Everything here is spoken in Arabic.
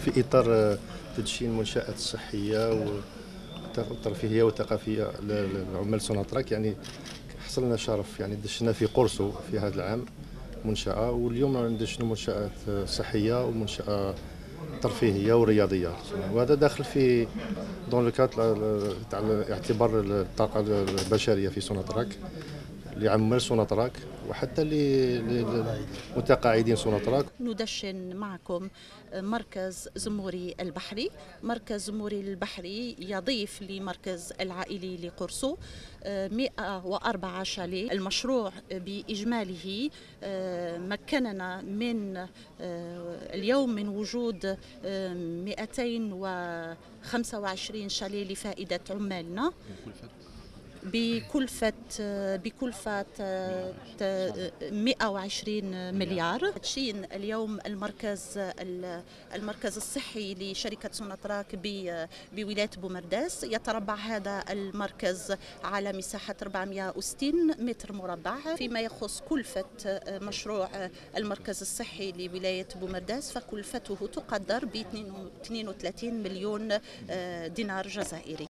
في إطار تدشين المنشآت الصحية والترفيهية والثقافية للعمال سوناتراك. يعني حصل لنا شرف، يعني دشنا في قرصو في هذا العام منشأة، واليوم ندشنا منشآت صحية ومنشأة ترفيهية ورياضية، وهذا داخل في دون لو كادر تاع اعتبار الطاقة البشرية في سوناتراك لعمال سوناتراك وحتى لمتقاعدين سوناتراك. ندشن معكم مركز زموري البحري. مركز زموري البحري يضيف لمركز العائلي لقرصو 104 شاليه. المشروع بإجماله مكننا من اليوم من وجود 225 شاليه لفائدة عمالنا بكلفة 120 مليار. تدشين اليوم المركز الصحي لشركة سوناتراك بولاية بومرداس. يتربع هذا المركز على مساحة 460 متر مربع. فيما يخص كلفة مشروع المركز الصحي لولاية بومرداس فكلفته تقدر ب 32 مليون دينار جزائري.